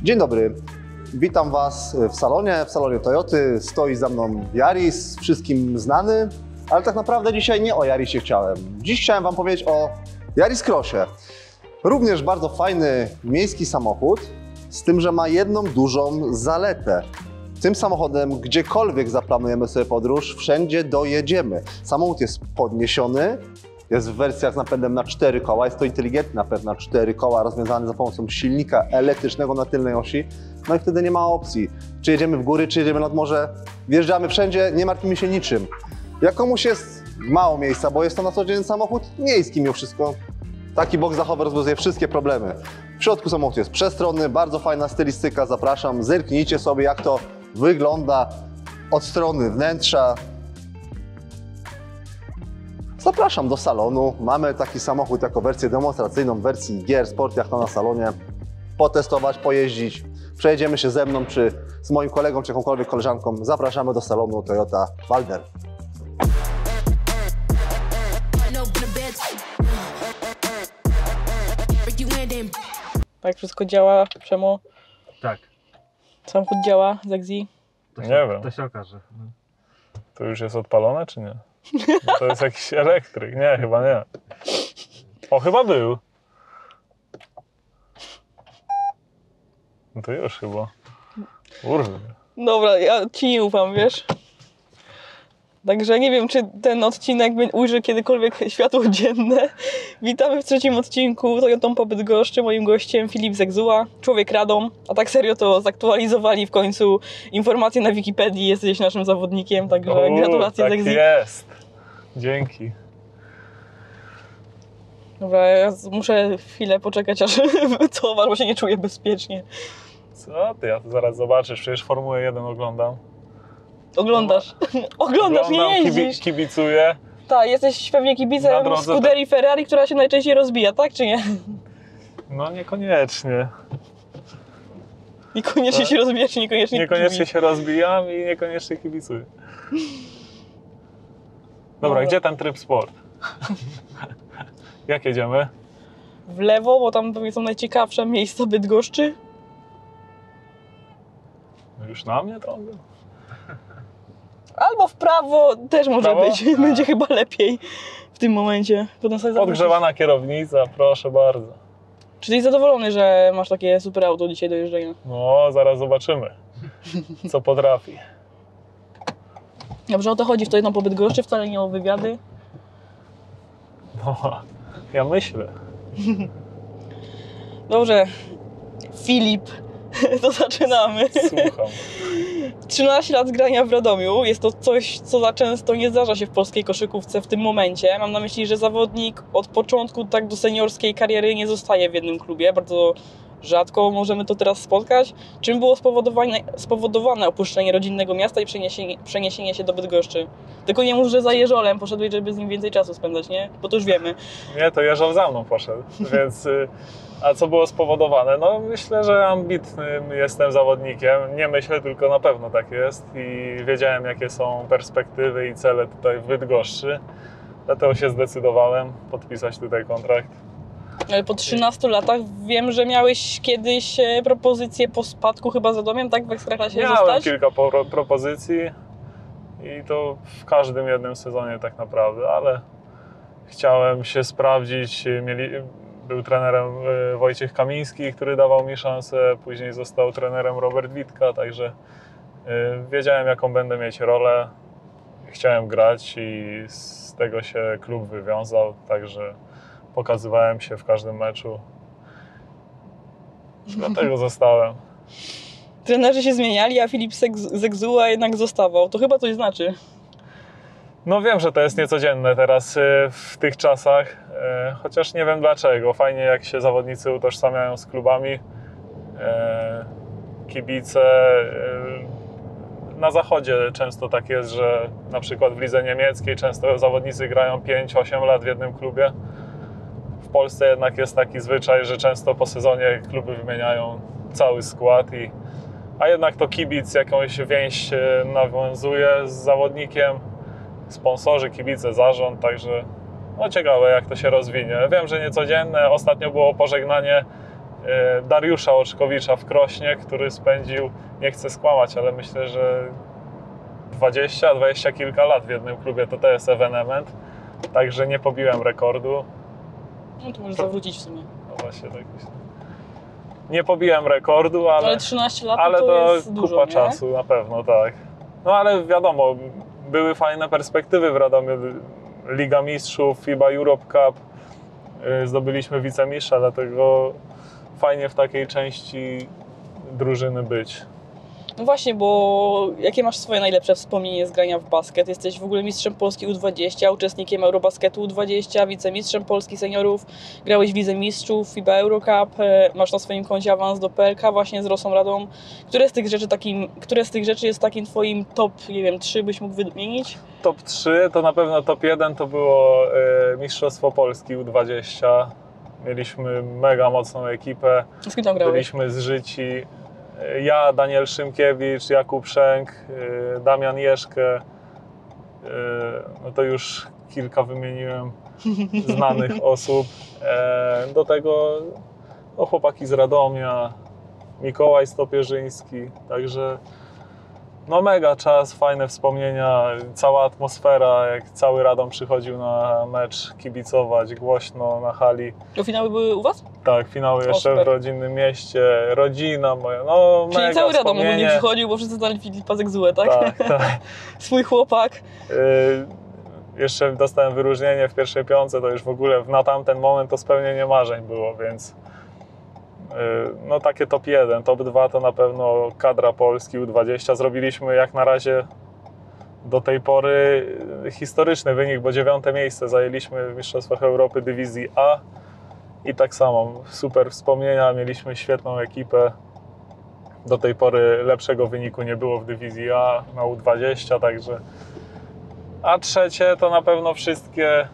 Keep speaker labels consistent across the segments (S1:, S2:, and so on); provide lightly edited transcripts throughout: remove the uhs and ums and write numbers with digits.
S1: Dzień dobry, witam Was w salonie Toyoty. Stoi za mną Yaris, wszystkim znany, ale tak naprawdę dzisiaj nie o Yarisie chciałem. Dziś chciałem Wam powiedzieć o Yaris Crossie. Również bardzo fajny miejski samochód, z tym, że ma jedną dużą zaletę. Tym samochodem gdziekolwiek zaplanujemy sobie podróż, wszędzie dojedziemy. Samochód jest podniesiony, jest w wersjach z napędem na 4 koła, jest to inteligentny napęd na 4 koła rozwiązany za pomocą silnika elektrycznego na tylnej osi. No i wtedy nie ma opcji, czy jedziemy w góry, czy jedziemy nad morze, wjeżdżamy wszędzie, nie martwimy się niczym. Jak komuś jest mało miejsca, bo jest to na co dzień samochód miejski mimo wszystko, taki box dachowy rozwiązuje wszystkie problemy. W środku samochód jest przestronny, bardzo fajna stylistyka, zapraszam, zerknijcie sobie jak to wygląda od strony wnętrza. Zapraszam do salonu. Mamy taki samochód jako wersję demonstracyjną w wersji GR Sport, jak to na salonie. Potestować, pojeździć. Przejedziemy się ze mną, czy z moim kolegą, czy jakąkolwiek koleżanką. Zapraszamy do salonu Toyota Walder.
S2: Tak wszystko działa, Przemo?
S3: Tak.
S2: Samochód działa, Zegzi?
S3: Nie
S4: wiem.
S3: To się okaże. No.
S4: To już jest odpalone, czy nie? Bo to jest jakiś elektryk. Nie, chyba nie. O, chyba był. No to już chyba. Kurde.
S2: Dobra, ja ci nie ufam, wiesz? Także nie wiem, czy ten odcinek ujrzy kiedykolwiek światło dzienne. Witamy w trzecim odcinku Toyotą po Bydgoszczy. Moim gościem Filip Zegzuła, człowiek Radom. A tak serio to zaktualizowali w końcu informacje na Wikipedii. Jesteś naszym zawodnikiem, także gratulacje,
S4: tak
S2: Zegzi.
S4: jest. Dzięki.
S2: Dobra, ja muszę chwilę poczekać, aż wycofasz, bo się nie czuję bezpiecznie.
S4: Co ty? Ja to zaraz zobaczysz. Przecież Formułę 1 oglądam.
S2: Oglądasz. Oglądasz, nie jeździsz.
S4: Kibicuję.
S2: Tak, jesteś pewnie
S4: Na
S2: kibicem
S4: drodze
S2: Scuderii Ferrari, która się najczęściej rozbija, tak czy nie?
S4: No niekoniecznie.
S2: Niekoniecznie się rozbija, czy niekoniecznie
S4: Niekoniecznie się rozbijam i niekoniecznie kibicuję. Dobra, gdzie ten tryb sport? Jak jedziemy?
S2: w lewo, bo tam pewnie są najciekawsze miejsca Bydgoszczy.
S4: Już na mnie to?
S2: Albo w prawo też może
S4: Prawo?
S2: być. Będzie chyba lepiej w tym momencie. Potem sobie zobaczysz.
S4: Podgrzewana kierownica, proszę bardzo.
S2: Czy jesteś zadowolony, że masz takie super auto dzisiaj do jeżdżenia?
S4: No, zaraz zobaczymy, co potrafi.
S2: Dobrze, o to chodzi w to jedno po Bydgoszczy, wcale nie o wywiady.
S4: No, ja myślę.
S2: Dobrze, Filip, to zaczynamy.
S4: Słucham.
S2: 13 lat grania w Radomiu. Jest to coś, co za często nie zdarza się w polskiej koszykówce w tym momencie. Mam na myśli, że zawodnik od początku tak do seniorskiej kariery nie zostaje w jednym klubie. Bardzo rzadko możemy to teraz spotkać. Czym było spowodowane opuszczenie rodzinnego miasta i przeniesienie się do Bydgoszczy? Tylko nie mów, że za Jeżolem poszedłeś, żeby z nim więcej czasu spędzać, nie? Bo to już wiemy.
S4: Nie, to Jeżol za mną poszedł, więc... A co było spowodowane? No myślę, że ambitnym jestem zawodnikiem. Nie myślę, tylko na pewno tak jest. I wiedziałem, jakie są perspektywy i cele tutaj w Bydgoszczy. Dlatego się zdecydowałem podpisać tutaj kontrakt.
S2: Ale po 13 latach wiem, że miałeś kiedyś propozycję po spadku chyba za domem, tak? W Ekstraklasie
S4: Miałem
S2: zostać?
S4: kilka propozycji i to w każdym jednym sezonie tak naprawdę, ale chciałem się sprawdzić. Był trenerem Wojciech Kamiński, który dawał mi szansę, później został trenerem Robert Witka, także wiedziałem, jaką będę mieć rolę. Chciałem grać i z tego się klub wywiązał, także pokazywałem się w każdym meczu. Dlatego zostałem.
S2: Trenerzy się zmieniali, a Filip Zegzuła jednak zostawał. To chyba coś znaczy.
S4: No wiem, że to jest niecodzienne teraz w tych czasach, chociaż nie wiem dlaczego. Fajnie, jak się zawodnicy utożsamiają z klubami. Kibice na zachodzie często tak jest, że na przykład w lidze niemieckiej często zawodnicy grają 5-8 lat w jednym klubie. W Polsce jednak jest taki zwyczaj, że często po sezonie kluby wymieniają cały skład, a jednak to kibic jakąś więź nawiązuje z zawodnikiem. Sponsorzy, kibice, zarząd, także no ciekawe, jak to się rozwinie. Wiem, że niecodzienne. Ostatnio było pożegnanie Dariusza Oczkowicza w Krośnie, który spędził, nie chcę skłamać, ale myślę, że 20 kilka lat w jednym klubie, to jest ewenement. Także nie pobiłem rekordu.
S2: No to możesz zawrócić w sumie.
S4: No właśnie, tak myślę. Nie pobiłem rekordu, ale
S2: 13 lat
S4: ale
S2: to jest
S4: kupa
S2: dużo, nie?
S4: czasu, na pewno, tak. No ale wiadomo, były fajne perspektywy w Radomiu. Liga Mistrzów, FIBA Europe Cup, zdobyliśmy wicemistrza, dlatego fajnie w takiej części drużyny być.
S2: No właśnie, bo jakie masz swoje najlepsze wspomnienie z grania w basket? Jesteś w ogóle mistrzem Polski U20, uczestnikiem Eurobasketu U20, wicemistrzem Polski seniorów, grałeś w Lidze Mistrzów, FIBA Eurocup, masz na swoim koncie awans do PLK właśnie z Rosą Radom. Które z tych rzeczy jest takim twoim top, nie wiem, 3 byś mógł wymienić?
S4: Top 3 to na pewno top 1 to było Mistrzostwo Polski U20. Mieliśmy mega mocną ekipę,
S2: Z kim tam grałeś?
S4: byliśmy zżyci. Ja, Daniel Szymkiewicz, Jakub Szęk, Damian Jeszkę, no to już kilka wymieniłem znanych osób. Do tego no, chłopaki z Radomia, Mikołaj Stopierzyński, także no mega czas, fajne wspomnienia, cała atmosfera, jak cały Radom przychodził na mecz kibicować, głośno na hali.
S2: To finały były u was?
S4: Tak, finały jeszcze w
S2: super.
S4: rodzinnym mieście, rodzina moja, no
S2: Czyli
S4: mega
S2: cały Radom ogólnie
S4: wspomnienie.
S2: przychodził, bo wszyscy znali Filipa Zegzułę, tak?
S4: Tak, tak.
S2: Swój chłopak.
S4: Jeszcze dostałem wyróżnienie w pierwszej piątce, to już w ogóle na tamten moment to spełnienie marzeń było, więc no takie top 1, top 2 to na pewno kadra Polski U20. Zrobiliśmy jak na razie do tej pory historyczny wynik, bo 9. miejsce zajęliśmy w Mistrzostwach Europy Dywizji A i tak samo super wspomnienia, mieliśmy świetną ekipę. Do tej pory lepszego wyniku nie było w Dywizji A na U20, także a trzecie to na pewno wszystkie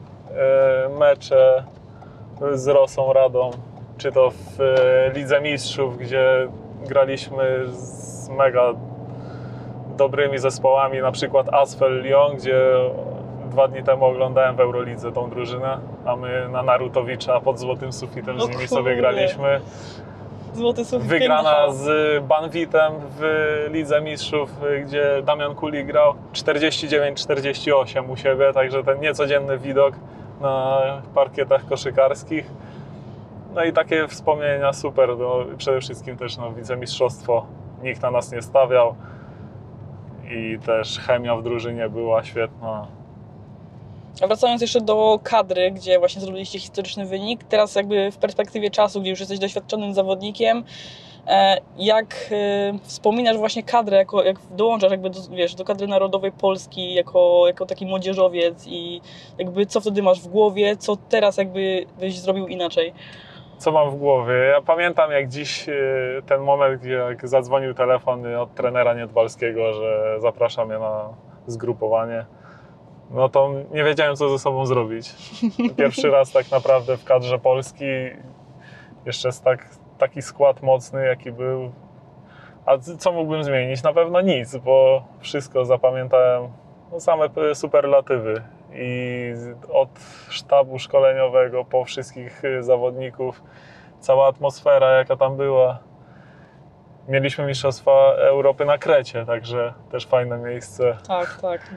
S4: mecze z Rosą Radą, czy to w Lidze Mistrzów, gdzie graliśmy z mega dobrymi zespołami, na przykład Asvel Lyon, gdzie 2 dni temu oglądałem w Eurolidze tą drużynę, a my na Narutowicza pod złotym sufitem z nimi sobie graliśmy.
S2: Złoty sufit.
S4: Wygrana z Banwitem w Lidze Mistrzów, gdzie Damian Kuli grał 49-48 u siebie, także ten niecodzienny widok na parkietach koszykarskich. No i takie wspomnienia super, no, przede wszystkim też no, wicemistrzostwo, nikt na nas nie stawiał i też chemia w drużynie była świetna.
S2: A wracając jeszcze do kadry, gdzie właśnie zrobiliście historyczny wynik, teraz jakby w perspektywie czasu, gdzie już jesteś doświadczonym zawodnikiem, jak wspominasz właśnie kadrę, jak dołączasz jakby do kadry narodowej Polski jako taki młodzieżowiec i jakby co wtedy masz w głowie, co teraz jakby byś zrobił inaczej?
S4: Co mam w głowie? Ja pamiętam jak dziś ten moment, gdzie jak zadzwonił telefon od trenera Niedbalskiego, że zaprasza mnie na zgrupowanie. No to nie wiedziałem, co ze sobą zrobić. Pierwszy raz tak naprawdę w kadrze Polski, jeszcze taki skład mocny, jaki był. A co mógłbym zmienić? Na pewno nic, bo wszystko zapamiętałem, no same superlatywy. I od sztabu szkoleniowego po wszystkich zawodników, cała atmosfera, jaka tam była. Mieliśmy Mistrzostwa Europy na Krecie, także też fajne miejsce.
S2: Tak, tak.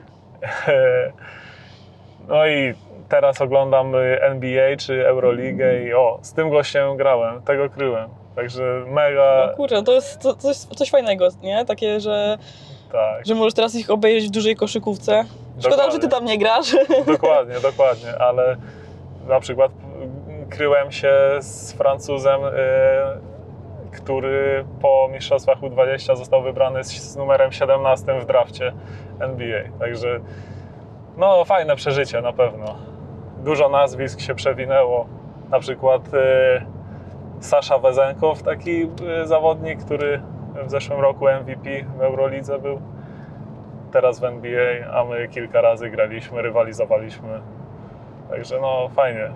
S4: No i teraz oglądam NBA czy Euroligę i z tym gościem grałem, tego kryłem. Także mega...
S2: No kurczę, to jest coś fajnego, nie? Takie,
S4: Tak.
S2: że możesz teraz ich obejrzeć w dużej koszykówce. Szkoda,
S4: Dokładnie.
S2: że ty tam nie grasz.
S4: Dokładnie, ale na przykład kryłem się z Francuzem, który po mistrzostwach U20 został wybrany z numerem 17 w drafcie NBA. Także no fajne przeżycie na pewno. Dużo nazwisk się przewinęło. Na przykład Sasza Wezenkow, taki zawodnik, który w zeszłym roku MVP w Eurolidze był. Teraz w NBA, a my kilka razy graliśmy, rywalizowaliśmy. Także no fajnie.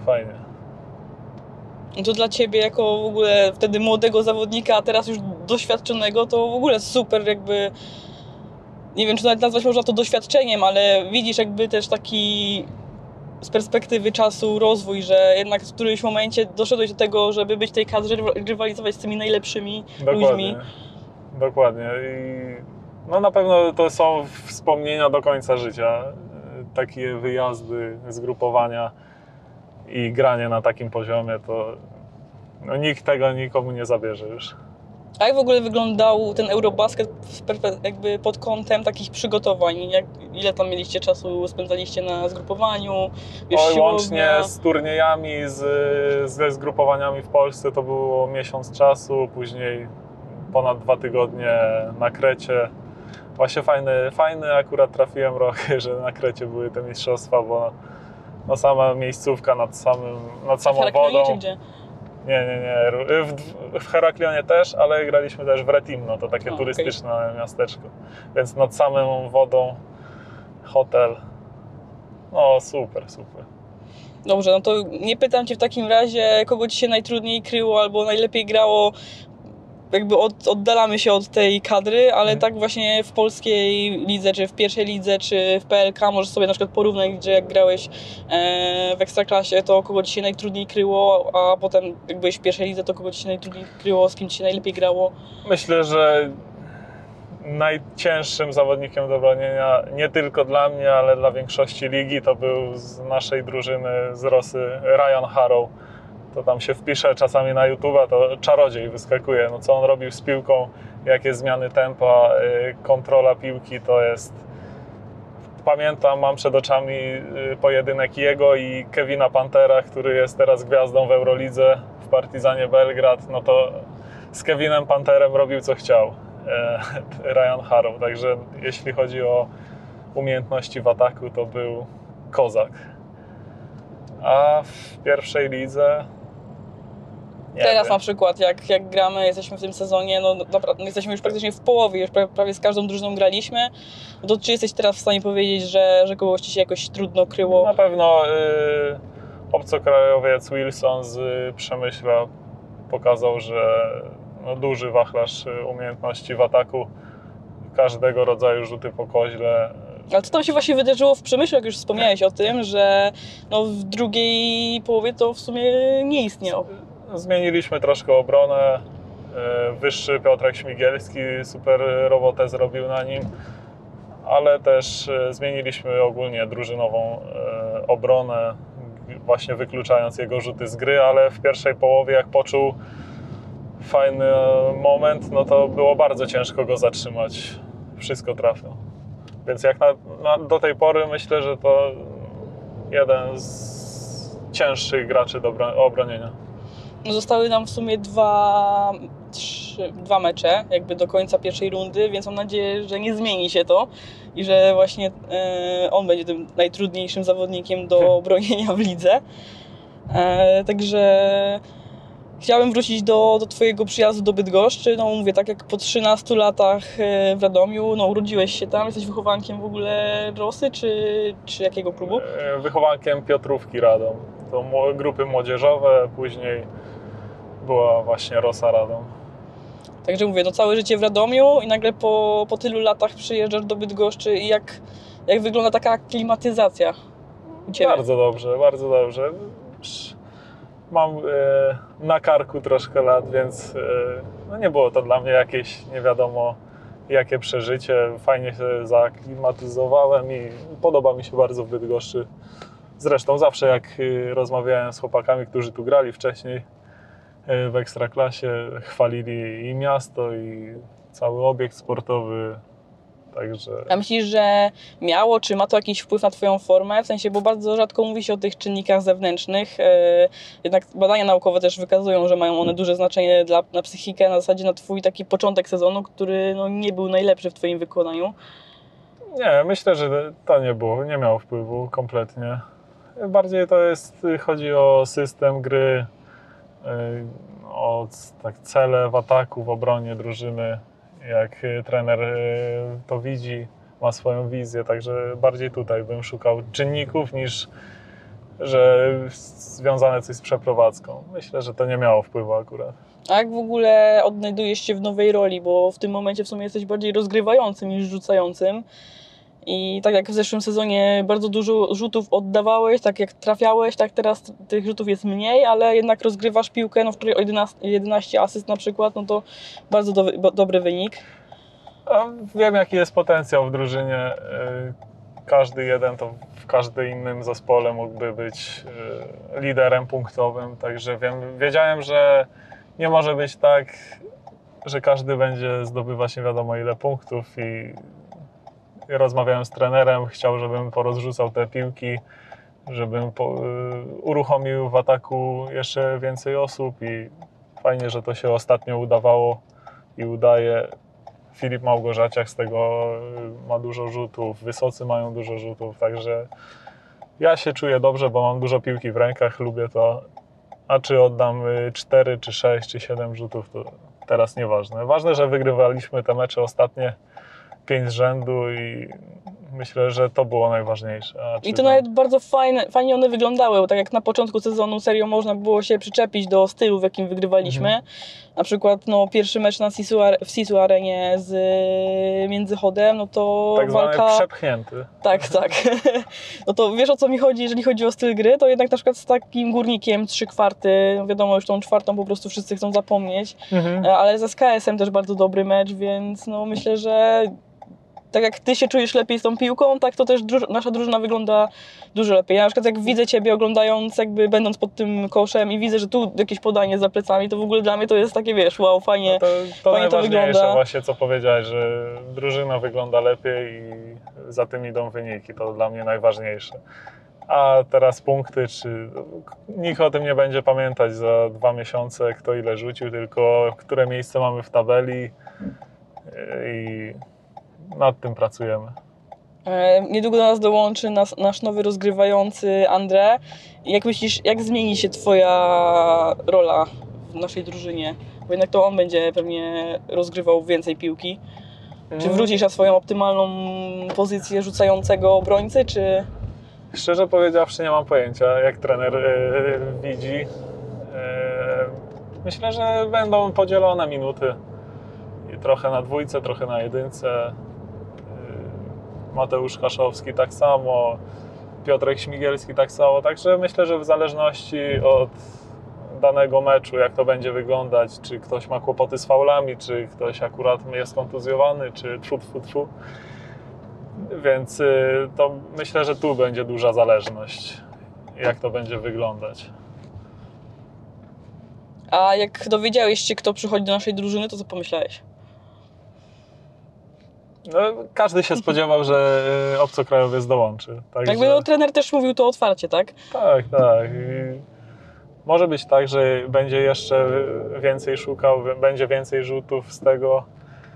S2: No to dla ciebie jako w ogóle wtedy młodego zawodnika, a teraz już doświadczonego, to w ogóle super jakby... Nie wiem, czy nawet nazwać można to doświadczeniem, ale widzisz jakby też taki z perspektywy czasu rozwój, że jednak w którymś momencie doszedłeś do tego, żeby być w tej kadrze, rywalizować z tymi najlepszymi ludźmi.
S4: Dokładnie. I no na pewno to są wspomnienia do końca życia. Takie wyjazdy, zgrupowania i granie na takim poziomie, to no, nikt tego nikomu nie zabierze już.
S2: A jak w ogóle wyglądał ten Eurobasket jakby pod kątem takich przygotowań? Ile tam mieliście czasu, spędzaliście na zgrupowaniu? Wiesz,
S4: Oj,
S2: siłownia?
S4: łącznie z turniejami, ze zgrupowaniami w Polsce to było miesiąc czasu, później ponad 2 tygodnie na Krecie. Właśnie fajny akurat trafiłem rok, że na Krecie były te mistrzostwa, bo no sama miejscówka nad samą
S2: Heraklionie,
S4: wodą.
S2: czy gdzie?
S4: Nie. W Heraklionie też, ale graliśmy też w Retimno, to takie turystyczne miasteczko. Więc nad samą wodą hotel. No super.
S2: Dobrze, no to nie pytam Cię w takim razie, kogo Ci się najtrudniej kryło albo najlepiej grało. Jakby oddalamy się od tej kadry, ale tak właśnie w polskiej lidze, czy w pierwszej lidze, czy w PLK możesz sobie na przykład porównać, gdzie jak grałeś w Ekstraklasie, to kogo Ci się najtrudniej kryło, a potem jak byłeś w pierwszej lidze, to kogo Ci się najtrudniej kryło, z kim Ci się najlepiej grało?
S4: Myślę, że najcięższym zawodnikiem do bronienia, nie tylko dla mnie, ale dla większości ligi, to był z naszej drużyny z Rosy Ryan Harrow. To tam się wpisze czasami na YouTube'a, to czarodziej wyskakuje. No co on robił z piłką, jakie zmiany tempa, kontrola piłki, to jest... Pamiętam, mam przed oczami pojedynek jego i Kevina Pantera, który jest teraz gwiazdą w Eurolidze w Partizanie Belgrad. No to z Kevinem Panterem robił co chciał Ryan Harrow. Także jeśli chodzi o umiejętności w ataku, to był kozak. A w pierwszej lidze...
S2: Teraz na przykład, jak gramy, jesteśmy w tym sezonie, no naprawdę jesteśmy już praktycznie w połowie, już prawie z każdą drużyną graliśmy, no to czy jesteś teraz w stanie powiedzieć, że kogoś Ci się jakoś trudno kryło?
S4: Na pewno obcokrajowiec Wilson z Przemyśla pokazał, że no, duży wachlarz umiejętności w ataku, każdego rodzaju rzuty po koźle.
S2: Ale co tam się właśnie wydarzyło w Przemyślu, jak już wspomniałeś o tym, że no, w drugiej połowie to w sumie nie istniał?
S4: Zmieniliśmy troszkę obronę. Wyższy Piotrek Śmigielski super robotę zrobił na nim, ale też zmieniliśmy ogólnie drużynową obronę, właśnie wykluczając jego rzuty z gry, ale w pierwszej połowie, jak poczuł fajny moment, no to było bardzo ciężko go zatrzymać. Wszystko trafił. Więc jak do tej pory myślę, że to jeden z cięższych graczy do obronienia.
S2: Zostały nam w sumie dwa mecze jakby do końca pierwszej rundy, więc mam nadzieję, że nie zmieni się to i że właśnie on będzie tym najtrudniejszym zawodnikiem do bronienia w lidze. Także chciałem wrócić do Twojego przyjazdu do Bydgoszczy. No mówię, tak jak po 13 latach w Radomiu, no urodziłeś się tam, jesteś wychowankiem w ogóle Rosy, czy jakiego klubu?
S4: Wychowankiem Piotrówki Radom. To grupy młodzieżowe, później była właśnie Rosa Radom.
S2: Także mówię, no całe życie w Radomiu i nagle po tylu latach przyjeżdżasz do Bydgoszczy i jak wygląda taka klimatyzacja u Ciebie?
S4: Bardzo dobrze, bardzo dobrze. Mam na karku troszkę lat, więc no nie było to dla mnie jakieś nie wiadomo jakie przeżycie. Fajnie się zaaklimatyzowałem i podoba mi się bardzo w Bydgoszczy. Zresztą zawsze jak rozmawiałem z chłopakami, którzy tu grali wcześniej w Ekstraklasie, chwalili i miasto, i cały obiekt sportowy. Także...
S2: A myślisz, że miało, czy ma to jakiś wpływ na Twoją formę? W sensie, bo bardzo rzadko mówi się o tych czynnikach zewnętrznych. Jednak badania naukowe też wykazują, że mają one duże znaczenie na psychikę, na zasadzie na Twój taki początek sezonu, który no, nie był najlepszy w Twoim wykonaniu.
S4: Nie, myślę, że to nie miało wpływu kompletnie. Bardziej to chodzi o system gry, o tak cele w ataku, w obronie drużyny. Jak trener to widzi, ma swoją wizję, także bardziej tutaj bym szukał czynników niż że związane coś z przeprowadzką. Myślę, że to nie miało wpływu akurat.
S2: A jak w ogóle odnajdujesz się w nowej roli, bo w tym momencie w sumie jesteś bardziej rozgrywającym niż rzucającym. I tak jak w zeszłym sezonie bardzo dużo rzutów oddawałeś, tak jak trafiałeś, tak teraz tych rzutów jest mniej, ale jednak rozgrywasz piłkę, no wczoraj o 11 asyst na przykład, no to bardzo dobry wynik.
S4: A wiem, jaki jest potencjał w drużynie. Każdy jeden to w każdym innym zespole mógłby być liderem punktowym, także wiedziałem, że nie może być tak, że każdy będzie zdobywać nie wiadomo ile punktów i rozmawiałem z trenerem, chciał, żebym porozrzucał te piłki, żebym uruchomił w ataku jeszcze więcej osób i fajnie, że to się ostatnio udawało i udaje. Filip Małgorzaciak z tego ma dużo rzutów, Wysocy mają dużo rzutów, także ja się czuję dobrze, bo mam dużo piłki w rękach, lubię to. A czy oddam 4, czy 6, czy 7 rzutów, to teraz nieważne. Ważne, że wygrywaliśmy te mecze ostatnie 5 z rzędu i myślę, że to było najważniejsze.
S2: I to nawet bardzo fajnie one wyglądały, bo tak jak na początku sezonu serio można było się przyczepić do stylu, w jakim wygrywaliśmy. Na przykład no, pierwszy mecz w Sisu Arenie z Międzychodem, no to
S4: tak
S2: walka...
S4: przepchnięty.
S2: Tak. No to wiesz, o co mi chodzi, jeżeli chodzi o styl gry, to jednak na przykład z takim Górnikiem 3/4, no wiadomo, już tą 4 po prostu wszyscy chcą zapomnieć, ale z SKS-em też bardzo dobry mecz, więc no myślę, że tak jak ty się czujesz lepiej z tą piłką, tak to też nasza drużyna wygląda dużo lepiej. Ja na przykład jak widzę ciebie oglądając, jakby będąc pod tym koszem i widzę, że tu jakieś podanie za plecami, to w ogóle dla mnie to jest takie, wiesz, wow, fajnie,
S4: no to
S2: fajnie to wygląda.
S4: Właśnie co powiedziałeś, że drużyna wygląda lepiej i za tym idą wyniki, to dla mnie najważniejsze. A teraz punkty, czy nikt o tym nie będzie pamiętać za 2 miesiące, kto ile rzucił, tylko które miejsce mamy w tabeli i nad tym pracujemy.
S2: Niedługo do nas dołączy nasz nowy rozgrywający André. Jak myślisz, jak zmieni się twoja rola w naszej drużynie? Bo jednak to on będzie pewnie rozgrywał więcej piłki. Czy wrócisz na swoją optymalną pozycję rzucającego obrońcy, czy...
S4: Szczerze powiedziawszy nie mam pojęcia, jak trener widzi. Myślę, że będą podzielone minuty. Trochę na dwójce, trochę na jedynce. Mateusz Kaszowski tak samo, Piotrek Śmigielski tak samo. Także myślę, że w zależności od danego meczu, jak to będzie wyglądać, czy ktoś ma kłopoty z faulami, czy ktoś akurat jest kontuzjowany, czy tfu. Więc to myślę, że tu będzie duża zależność, jak to będzie wyglądać.
S2: A jak dowiedziałeś się, kto przychodzi do naszej drużyny, to co pomyślałeś?
S4: No, każdy się spodziewał, że obcokrajowiec dołączy. Także...
S2: Jakby no, trener też mówił to otwarcie, tak?
S4: Tak. I może być tak, że będzie jeszcze więcej szukał, będzie więcej rzutów z tego.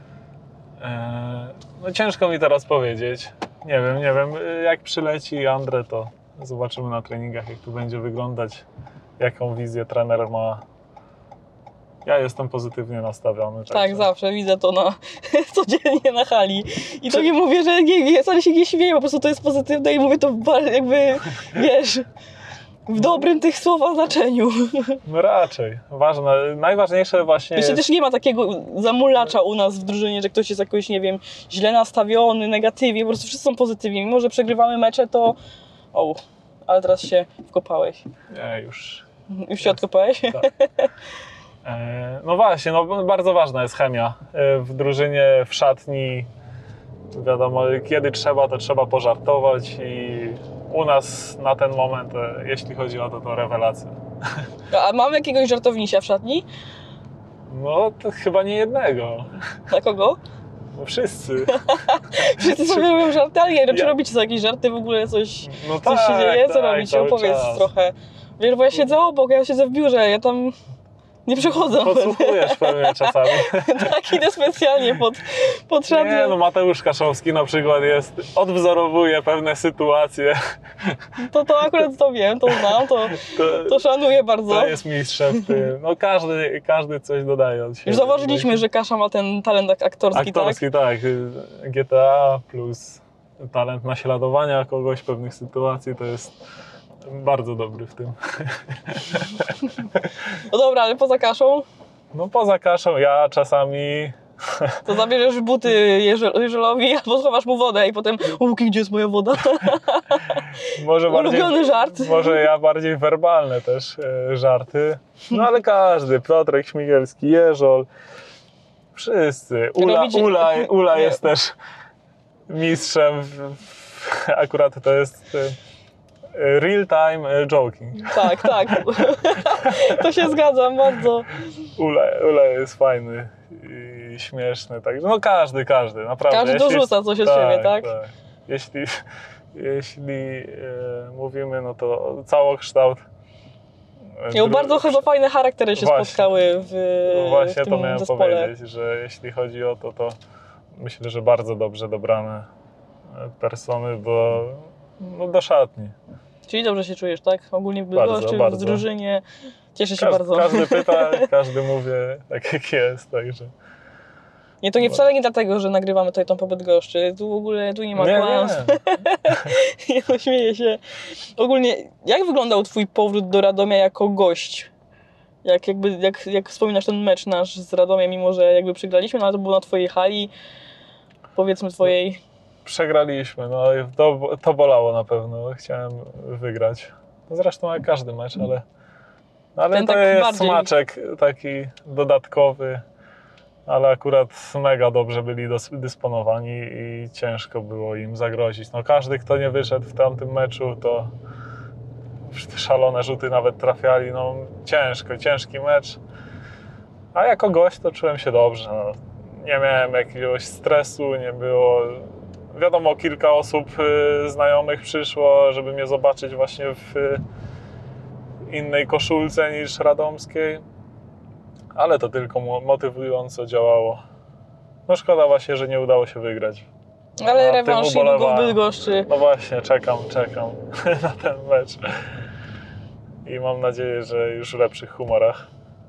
S4: No ciężko mi teraz powiedzieć. Nie wiem. Jak przyleci André, to zobaczymy na treningach, jak to będzie wyglądać, jaką wizję trener ma. Ja jestem pozytywnie nastawiony.
S2: Tak, zawsze widzę to codziennie na hali. I to nie mówię, że nie, wcale się nie śmieję, po prostu to jest pozytywne i mówię to jakby, wiesz, w dobrym tych słowa znaczeniu.
S4: No raczej. Ważne, najważniejsze właśnie
S2: Jeszcze
S4: jest...
S2: też nie ma takiego zamulacza u nas w drużynie, że ktoś jest jakoś, nie wiem, źle nastawiony, negatywnie, po prostu wszyscy są pozytywni. Mimo że przegrywamy mecze, to... ale teraz się wkopałeś.
S4: Nie, już...
S2: Już się odkopałeś?
S4: Tak. No właśnie, bardzo ważna jest chemia w drużynie, w szatni. Wiadomo, kiedy trzeba, to trzeba pożartować i u nas na ten moment, jeśli chodzi o to rewelacja.
S2: A mamy jakiegoś żartownisia w szatni?
S4: No to chyba nie jednego.
S2: Na kogo?
S4: No wszyscy.
S2: Wszyscy sobie robią żarty, ale nie wiem, czy robicie sobie jakieś żarty, w ogóle coś się dzieje? Co robicie? Opowiedz trochę. Wiesz, bo ja siedzę obok, ja siedzę w biurze, ja tam nie przychodzę.
S4: Podsłuchujesz pewnie czasami.
S2: Tak, idę specjalnie pod szatnię.
S4: Nie, no Mateusz Kaszowski na przykład odwzorowuje pewne sytuacje.
S2: To akurat to wiem, to znam, to szanuję bardzo.
S4: To jest mistrzem w tym. No każdy coś dodaje od siebie.
S2: Już zauważyliśmy, że Kasza ma ten talent aktorski, tak?
S4: Aktorski, tak. GTA plus talent naśladowania kogoś, pewnych sytuacji, to jest bardzo dobry w tym.
S2: No dobra, ale poza Kaszą?
S4: No poza Kaszą ja czasami
S2: To zabierzesz buty Jerzelowi albo schowasz mu wodę i potem Łuki, gdzie jest moja woda?
S4: Może
S2: Ulubiony żart.
S4: Może ja bardziej werbalne też żarty. No ale każdy, Piotrek Śmigielski, Jerzol, wszyscy. Ula jest też mistrzem. Akurat to jest real time joking.
S2: Tak. To się zgadzam bardzo.
S4: Ula jest fajny i śmieszny. Także no każdy, naprawdę.
S2: Każdy dorzuca coś od siebie, tak?
S4: Jeśli mówimy, no to całokształt.
S2: I bardzo chyba fajne charaktery się spotkały w
S4: Właśnie
S2: tym
S4: to miałem
S2: zespole.
S4: powiedzieć, że jeśli chodzi o to myślę, że bardzo dobrze dobrane persony do szatni.
S2: Czyli dobrze się czujesz, tak? Ogólnie w
S4: Bardzo,
S2: Bydgoszczy, w
S4: bardzo.
S2: drużynie. Cieszę się bardzo.
S4: Każdy pyta, każdy mówi tak jak jest, także...
S2: Nie, to nie wcale nie dlatego, że nagrywamy tutaj tą po Bydgoszczy. Tu w ogóle nie ma kłamstw. Nie, no śmieję się. Ogólnie, jak wyglądał twój powrót do Radomia jako gość? Jak wspominasz ten mecz nasz z Radomiem, mimo że jakby przegraliśmy, no ale to było na twojej hali, powiedzmy twojej...
S4: Przegraliśmy, no i to bolało na pewno. Chciałem wygrać. No zresztą jak każdy mecz, ale
S2: Ten
S4: to
S2: tak
S4: jest
S2: bardziej.
S4: smaczek taki dodatkowy. Ale akurat mega dobrze byli dysponowani i ciężko było im zagrozić. No każdy, kto nie wyszedł w tamtym meczu, to szalone rzuty nawet trafiali. No ciężki mecz. A jako gość to czułem się dobrze. No, nie miałem jakiegoś stresu, nie było... Wiadomo, kilka osób znajomych przyszło, żeby mnie zobaczyć właśnie w innej koszulce niż radomskiej. Ale to tylko motywująco działało. No szkoda właśnie, że nie udało się wygrać.
S2: Ale rewanż niedługo w Bydgoszczy.
S4: No właśnie, czekam na ten mecz. I mam nadzieję, że już w lepszych humorach.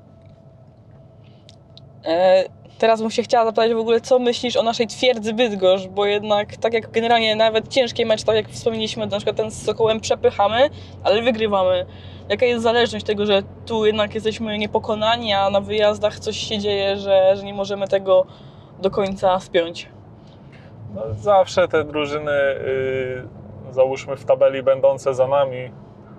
S2: Teraz bym się chciała zapytać w ogóle, co myślisz o naszej twierdzy Bydgoszcz, bo jednak tak jak generalnie nawet ciężkie mecze, tak jak wspomnieliśmy, na przykład ten z Sokołem przepychamy, ale wygrywamy. Jaka jest zależność tego, że tu jednak jesteśmy niepokonani, a na wyjazdach coś się dzieje, że nie możemy tego do końca spiąć?
S4: No, zawsze te drużyny, załóżmy w tabeli będące za nami,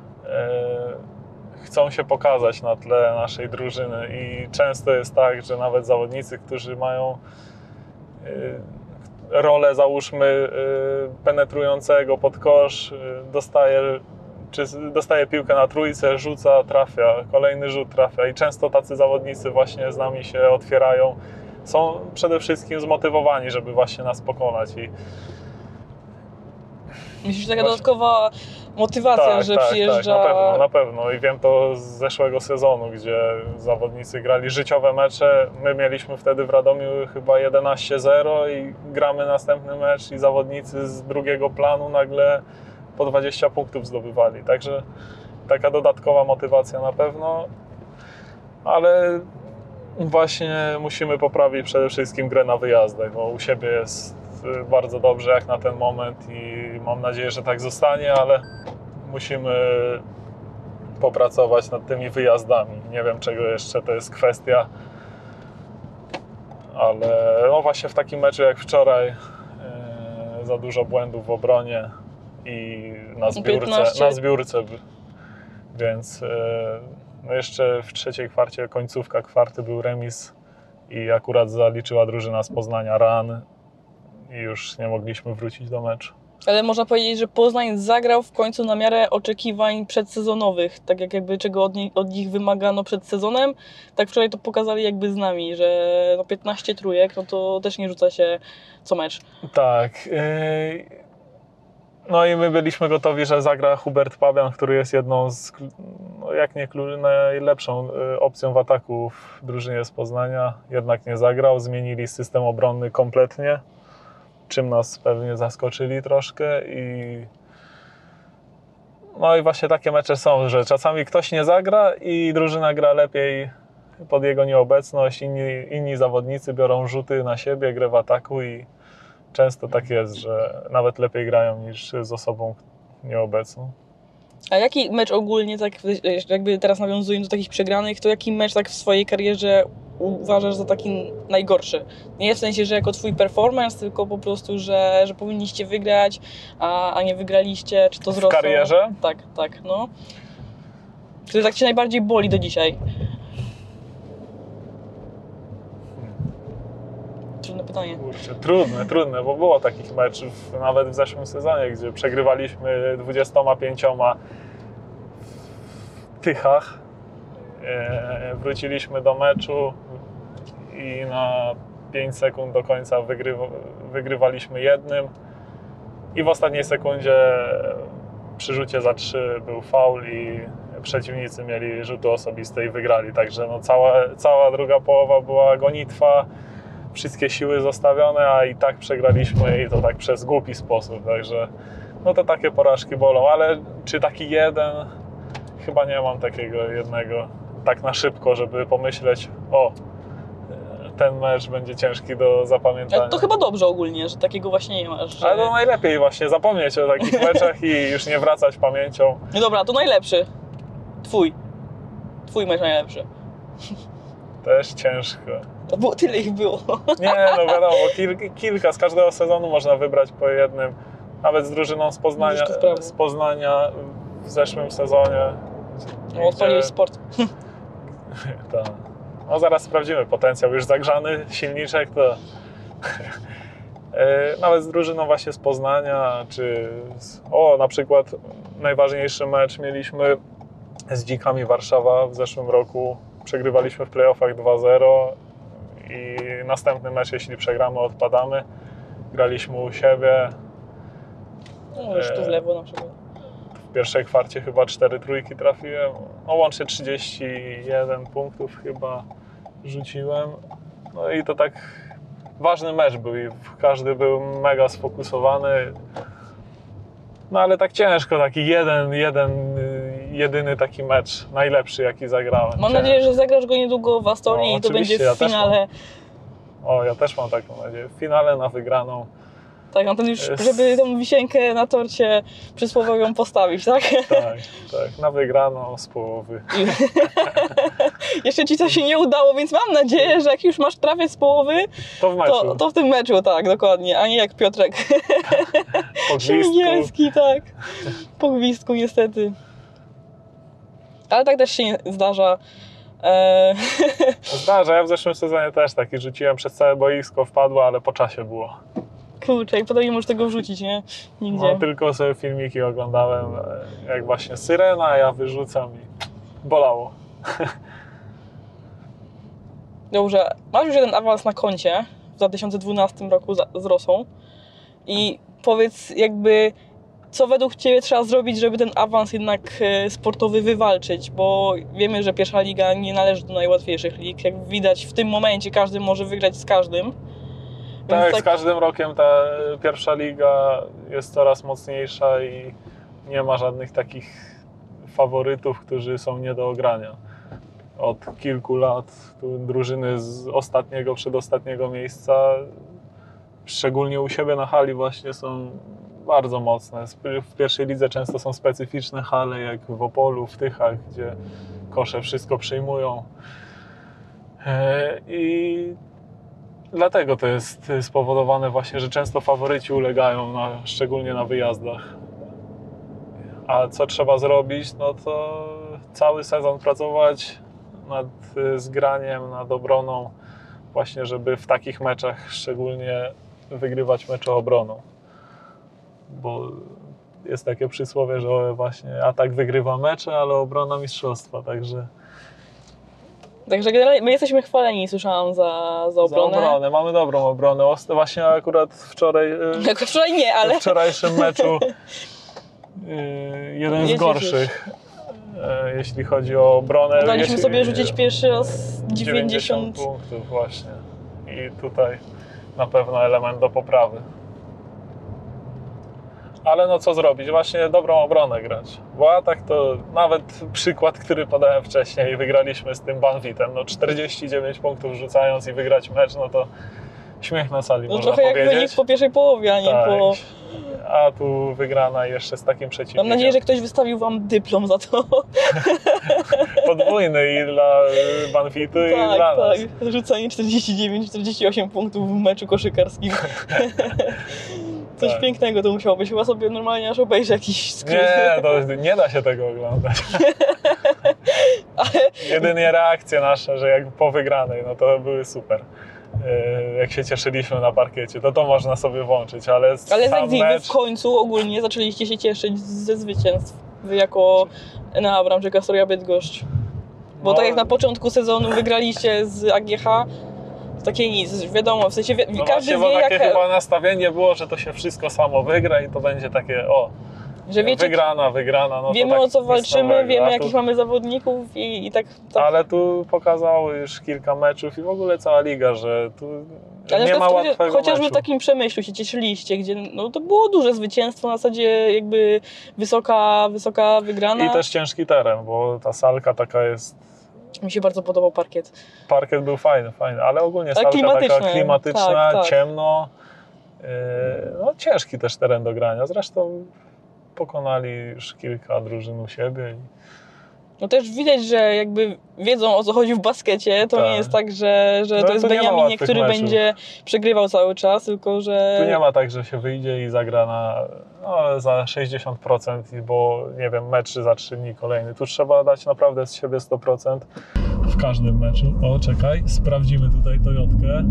S4: chcą się pokazać na tle naszej drużyny i często jest tak, że nawet zawodnicy, którzy mają rolę, załóżmy, penetrującego pod kosz, dostaje piłkę na trójce, rzuca, trafia, kolejny rzut trafia i często tacy zawodnicy właśnie z nami się otwierają. Są przede wszystkim zmotywowani, żeby właśnie nas pokonać.
S2: Myślisz, że taka dodatkowa motywacja, że przyjeżdża...
S4: Tak, na pewno. I wiem to z zeszłego sezonu, gdzie zawodnicy grali życiowe mecze. My mieliśmy wtedy w Radomiu chyba 11-0 i gramy następny mecz i zawodnicy z drugiego planu nagle po 20 punktów zdobywali. Także taka dodatkowa motywacja na pewno. Ale właśnie musimy poprawić przede wszystkim grę na wyjazdach, bo u siebie jest bardzo dobrze jak na ten moment i mam nadzieję, że tak zostanie, ale musimy popracować nad tymi wyjazdami. Nie wiem, czego jeszcze to jest kwestia, ale no właśnie w takim meczu jak wczoraj za dużo błędów w obronie i na zbiórce, więc no jeszcze w trzeciej kwarcie, końcówka kwarty był remis i akurat zaliczyła drużyna z Poznania ran i już nie mogliśmy wrócić do meczu.
S2: Ale można powiedzieć, że Poznań zagrał w końcu na miarę oczekiwań przedsezonowych, tak jakby czego od nich wymagano przed sezonem, tak wczoraj to pokazali jakby z nami, że no 15 trójek, no to też nie rzuca się co mecz.
S4: Tak. No i my byliśmy gotowi, że zagra Hubert Pabian, który jest jedną z, no jak nie najlepszą opcją w ataku w drużynie z Poznania. Jednak nie zagrał, zmienili system obronny kompletnie, czym nas pewnie zaskoczyli troszkę no i właśnie takie mecze są, że czasami ktoś nie zagra i drużyna gra lepiej pod jego nieobecność, inni zawodnicy biorą rzuty na siebie, grę w ataku i często tak jest, że nawet lepiej grają niż z osobą nieobecną.
S2: A jaki mecz ogólnie, tak jakby teraz nawiązując do takich przegranych, to jaki mecz tak w swojej karierze uważasz za taki najgorszy? Nie w sensie, że jako twój performance, tylko po prostu, że powinniście wygrać, a nie wygraliście, czy to z
S4: W
S2: Rosą?
S4: karierze?
S2: Tak, no. Który tak cię najbardziej boli do dzisiaj? Trudne pytanie.
S4: Kurczę, trudne, bo było takich meczów nawet w zeszłym sezonie, gdzie przegrywaliśmy 25 w Tychach. Wróciliśmy do meczu i na 5 sekund do końca wygrywaliśmy jednym i w ostatniej sekundzie przy rzucie za 3 był faul i przeciwnicy mieli rzuty osobiste i wygrali, także no cała druga połowa była gonitwa, wszystkie siły zostawione, a i tak przegraliśmy i to tak przez głupi sposób, także no to takie porażki bolą, ale czy taki jeden? Chyba nie mam takiego jednego tak na szybko, żeby pomyśleć, o, ten mecz będzie ciężki do zapamiętania.
S2: To chyba dobrze ogólnie, że takiego właśnie nie masz. Że...
S4: Ale to najlepiej właśnie zapomnieć o takich meczach i już nie wracać pamięcią.
S2: No dobra, to najlepszy. Twój mecz najlepszy.
S4: Też ciężko.
S2: No bo tyle ich było.
S4: Nie, no wiadomo, kilka z każdego sezonu można wybrać po jednym. Nawet z drużyną z Poznania w zeszłym sezonie.
S2: No, odpaliłeś sport.
S4: Tak. No zaraz sprawdzimy potencjał już zagrzany, silniczek to... Nawet z drużyną właśnie z Poznania, na przykład najważniejszy mecz mieliśmy z Dzikami Warszawa w zeszłym roku. Przegrywaliśmy w playoffach 2-0 i następny mecz, jeśli przegramy, odpadamy. Graliśmy u siebie.
S2: No już tu w lewo na przykład.
S4: W pierwszej kwarcie chyba 4 trójki trafiłem. No łącznie 31 punktów chyba rzuciłem. No i to tak ważny mecz był i każdy był mega sfokusowany. No ale tak ciężko, taki jedyny taki mecz, najlepszy jaki zagrałem.
S2: Mam nadzieję, że zagrasz go niedługo w Astorii
S4: No,
S2: i to będzie w finale.
S4: Ja też mam taką nadzieję. W finale na wygraną.
S2: Tak, no ten już, żeby tą wisienkę na torcie przysłowiową postawić, tak?
S4: Tak, na wygraną z połowy.
S2: Jeszcze ci to się nie udało, więc mam nadzieję, że jak już masz prawie z połowy,
S4: To w meczu.
S2: to w tym meczu, tak, dokładnie, a nie jak Piotrek
S4: Po gwizdku.
S2: Siemigielski, tak, po gwizdku niestety. Ale tak też się nie zdarza.
S4: Zdarza, ja w zeszłym sezonie też taki rzuciłem przez całe boisko, wpadło, ale po czasie było.
S2: Kurczę, i potem nie możesz tego wrzucić, nie? Nigdzie.
S4: No, tylko sobie filmiki oglądałem, jak właśnie syrena, ja wyrzucam i bolało.
S2: Dobrze, masz już jeden awans na koncie w 2012 roku z Rosą i powiedz jakby, co według Ciebie trzeba zrobić, żeby ten awans jednak sportowy wywalczyć, bo wiemy, że pierwsza liga nie należy do najłatwiejszych lig. Jak widać w tym momencie każdy może wygrać z każdym.
S4: Tak, z każdym rokiem ta pierwsza liga jest coraz mocniejsza i nie ma żadnych takich faworytów, którzy są nie do ogrania. Od kilku lat tu drużyny z przedostatniego miejsca, szczególnie u siebie na hali właśnie są bardzo mocne. W pierwszej lidze często są specyficzne hale, jak w Opolu, w Tychach, gdzie kosze wszystko przyjmują. I dlatego to jest spowodowane właśnie, że często faworyci ulegają, szczególnie na wyjazdach. A co trzeba zrobić? No to cały sezon pracować nad zgraniem, nad obroną, właśnie żeby w takich meczach szczególnie wygrywać mecze obroną. Bo jest takie przysłowie, że właśnie atak wygrywa mecze, ale obrona mistrzostwa, także...
S2: Także generalnie my jesteśmy chwaleni, słyszałam, za obronę.
S4: Za obronę, mamy dobrą obronę. Właśnie akurat wczoraj...
S2: Wczoraj nie, ale...
S4: W wczorajszym meczu jeden z gorszych, jeśli chodzi o obronę.
S2: Daliśmy sobie rzucić pierwszy raz 90
S4: punktów właśnie. I tutaj na pewno element do poprawy. Ale no co zrobić? Właśnie dobrą obronę grać. Bo atak to nawet przykład, który podałem wcześniej, wygraliśmy z tym Banwitem. No 49 punktów rzucając i wygrać mecz, no to śmiech na sali,
S2: no
S4: można
S2: trochę
S4: powiedzieć.
S2: jak wynik po pierwszej połowie, a nie
S4: tak.
S2: po...
S4: a tu wygrana jeszcze z takim przeciwnikiem.
S2: Mam nadzieję, że ktoś wystawił wam dyplom za to.
S4: Podwójny i dla Banfitu i
S2: Tak,
S4: dla nas.
S2: tak. Rzucanie 49-48 punktów w meczu koszykarskim. Coś
S4: Tak.
S2: pięknego to musiało być. Chyba sobie normalnie aż obejrzę jakiś skrót.
S4: Nie, to nie da się tego oglądać.
S2: Ale
S4: Jedynie reakcje nasze, że jak po wygranej, no to były super. Jak się cieszyliśmy na parkiecie, to można sobie włączyć, ale sam
S2: Zegzi, wy
S4: mecz...
S2: w końcu ogólnie zaczęliście się cieszyć ze zwycięstw. Wy jako Enea Bramczyk, Astoria Bydgoszcz. Bo
S4: No.
S2: tak jak na początku sezonu wygraliście z AGH, to takie nic, wiadomo, w sensie
S4: No
S2: każdy
S4: właśnie, bo
S2: wie
S4: takie
S2: jak...
S4: chyba nastawienie było, że to się wszystko samo wygra i to będzie takie,
S2: że wiecie,
S4: wygrana. No
S2: wiemy
S4: to tak
S2: o co
S4: nic
S2: walczymy,
S4: nowego.
S2: wiemy
S4: A tu-
S2: jakich mamy zawodników i tak...
S4: Ale tu pokazało już kilka meczów i w ogóle cała liga, że tu
S2: Ale
S4: nie
S2: na
S4: ma
S2: przykład
S4: łatwego
S2: chociażby
S4: meczu.
S2: w takim Przemyślu się cieszyliście, gdzie no, to było duże zwycięstwo, na zasadzie jakby wysoka wygrana.
S4: I też ciężki teren, bo ta salka taka jest...
S2: Mi się bardzo podobał parkiet.
S4: Parkiet był fajny, ale ogólnie
S2: Tak,
S4: salka taka
S2: klimatyczny.
S4: klimatyczna,
S2: Tak.
S4: ciemno. No ciężki też teren do grania. Zresztą pokonali już kilka drużyn u siebie.
S2: No też widać, że jakby wiedzą o co chodzi w baskecie, to
S4: Tak.
S2: nie jest tak, że
S4: No,
S2: to jest
S4: tu nie ma
S2: Beniaminie,
S4: łatwych
S2: który
S4: meczów.
S2: będzie przegrywał cały czas, tylko że...
S4: Tu nie ma tak, że się wyjdzie i zagra za 60%, bo nie wiem, mecz za 3 dni kolejny. Tu trzeba dać naprawdę z siebie 100%. W każdym meczu. O, czekaj, sprawdzimy tutaj Toyotkę.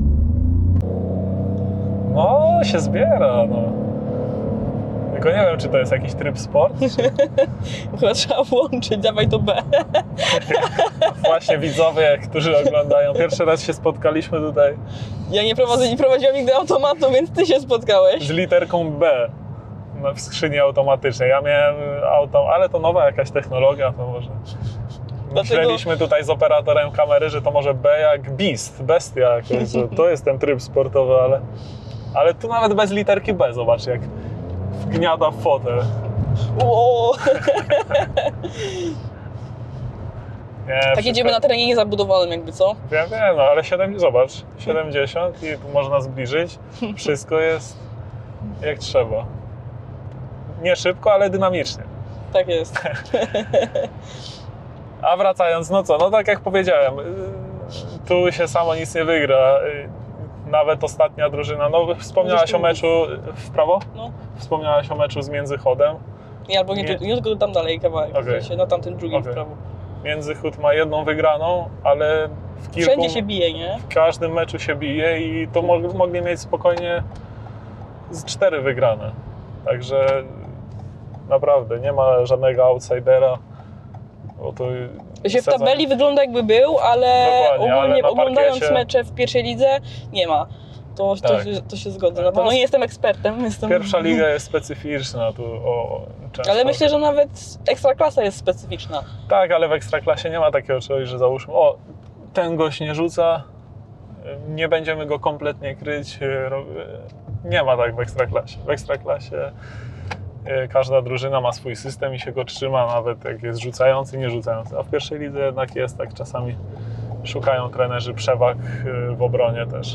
S4: No, się zbiera, no. Tylko nie wiem, czy to jest jakiś tryb sport, czy...
S2: Chyba trzeba włączyć, dawaj to B.
S4: Właśnie widzowie, którzy oglądają. Pierwszy raz się spotkaliśmy tutaj
S2: Ja nie prowadziłam nigdy automatu, więc ty się spotkałeś.
S4: z literką B w skrzyni automatycznej. Ja miałem auto, ale to nowa jakaś technologia, to może...
S2: Dlatego-
S4: Myśleliśmy tutaj z operatorem kamery, że to może B jak bestia jakoś, że to jest ten tryb sportowy, ale tu nawet bez literki B, zobacz jak wgniata w fotel.
S2: Ło.
S4: Nie,
S2: Tak
S4: wszystko-
S2: jedziemy na terenie niezabudowanym jakby, co?
S4: Wiem, no ale zobacz, 70 i tu można zbliżyć. Wszystko jest jak trzeba. Nie szybko, ale dynamicznie.
S2: Tak jest.
S4: A wracając, no co, no tak jak powiedziałem, tu się samo nic nie wygra. Nawet ostatnia drużyna, no wspomniałaś o meczu w prawo?
S2: No.
S4: Wspomniałaś o meczu z Międzychodem.
S2: Nie, albo nie,
S4: Nie.
S2: tylko tam dalej kawałek,
S4: Okej.
S2: w sensie na tamtym drugim
S4: Okej.
S2: w prawo.
S4: Międzychód ma jedną wygraną, ale w kilku...
S2: Wszędzie się bije, nie?
S4: W każdym meczu się bije i to mogli mieć spokojnie z 4 wygrane. Także naprawdę nie ma żadnego outsidera. Bo to
S2: Się w tabeli wygląda jakby był, ale
S4: Dokładnie, ale
S2: ogólnie
S4: na
S2: oglądając
S4: parkiecie-
S2: mecze w pierwszej lidze nie ma.
S4: Tak.
S2: To się zgodzę. Na pewno
S4: No,
S2: nie jestem ekspertem.
S4: Pierwsza liga jest specyficzna tu często.
S2: Ale myślę, że nawet Ekstraklasa jest specyficzna.
S4: Tak, ale w Ekstraklasie nie ma takiego czegoś, że załóżmy, ten gość nie rzuca, nie będziemy go kompletnie kryć. Nie ma tak w Ekstraklasie. W Ekstraklasie każda drużyna ma swój system i się go trzyma, nawet jak jest rzucający, nie rzucający. A w pierwszej lidze jednak jest tak, czasami szukają trenerzy przewag w obronie też.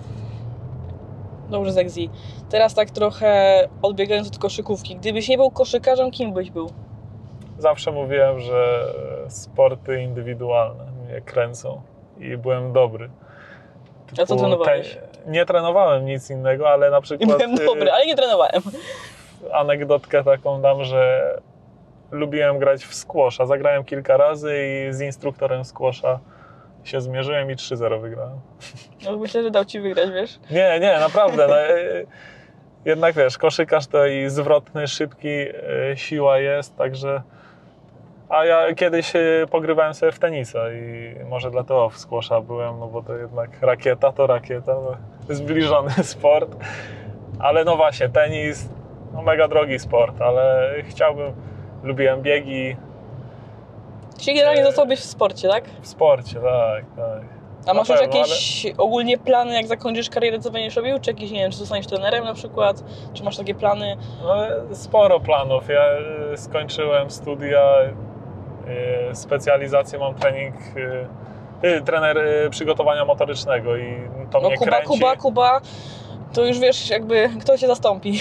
S2: Dobrze, Zegzi. Teraz tak trochę odbiegając od koszykówki. Gdybyś nie był koszykarzem, kim byś był?
S4: Zawsze mówiłem, że sporty indywidualne mnie kręcą i byłem dobry.
S2: A co trenowałeś?
S4: Nie trenowałem nic innego, ale na
S2: I
S4: przykład
S2: byłem dobry, ale nie trenowałem.
S4: anegdotkę taką dam, że lubiłem grać w squasha. Zagrałem kilka razy i z instruktorem squasha się zmierzyłem i 3-0 wygrałem.
S2: No, myślę, że dał ci wygrać, wiesz?
S4: Nie, naprawdę. No, jednak wiesz, koszykarz to i zwrotny, szybki, siła jest, także... A ja kiedyś pogrywałem sobie w tenisa i może dlatego w squasha byłem, no bo to jednak rakieta to rakieta, no, zbliżony sport. Ale no właśnie, tenis, no mega drogi sport, ale lubiłem biegi
S2: Czyli generalnie zostałbyś w sporcie, tak?
S4: w sporcie, tak.
S2: A
S4: Na
S2: masz już
S4: pewno,
S2: jakieś ogólnie plany, jak zakończysz karierę, co będziesz robił? Czy jakieś, nie wiem, czy zostaniesz trenerem na przykład? Czy masz takie plany?
S4: No, sporo planów. Ja skończyłem studia, specjalizację, mam trener przygotowania motorycznego i to mnie kręci.
S2: Kuba, To już wiesz, jakby kto cię zastąpi.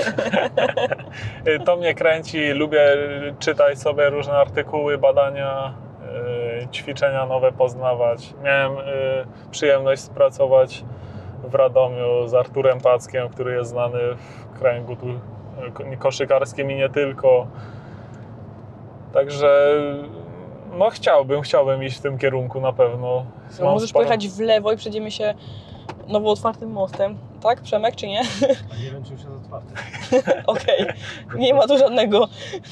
S4: To mnie kręci, lubię czytać sobie różne artykuły, badania, ćwiczenia nowe poznawać. Miałem przyjemność pracować w Radomiu z Arturem Packiem, który jest znany w kręgu tu koszykarskim i nie tylko. Także no chciałbym iść w tym kierunku na pewno.
S2: No, możesz pojechać w lewo i przejdziemy się nowo otwartym mostem. Tak, Przemek, czy nie?
S3: A nie wiem, czy już jest otwarty.
S2: Okej, nie ma tu żadnego